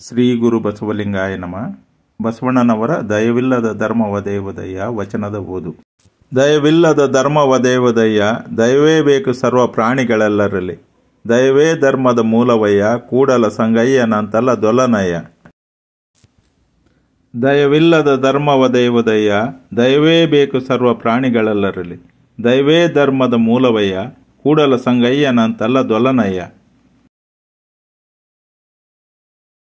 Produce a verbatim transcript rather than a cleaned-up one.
ಶ್ರೀ ಗುರು ಬಸವಲಿಂಗಾಯ ನಮಃ. ಬಸವಣ್ಣನವರ ದಯವಿಲ್ಲದ ಧರ್ಮವದೇವದಯ್ಯ ವಚನದ ಓದು. ದಯವಿಲ್ಲದ ಧರ್ಮವದೇವದಯ್ಯ, ದಯವೇ ಬೇಕು ಸರ್ವ ಪ್ರಾಣಿಗಳೆಲ್ಲರಲ್ಲಿ. ದಯವೇ ಧರ್ಮದ ಮೂಲವಯ್ಯ, ಕೂಡಲ ಸಂಗಯ್ಯನಂತಲ್ಲ ದೊಲನಯ್ಯ. ದಯವಿಲ್ಲದ ಧರ್ಮವದೇವದಯ್ಯ, ದಯವೇ ಬೇಕು ಸರ್ವ ಪ್ರಾಣಿಗಳೆಲ್ಲರಲ್ಲಿ. ದಯವೇ ಧರ್ಮದ ಮೂಲವಯ್ಯ, ಕೂಡಲ ಸಂಗಯ್ಯನಂತಲ್ಲ ದೊಲನಯ್ಯ.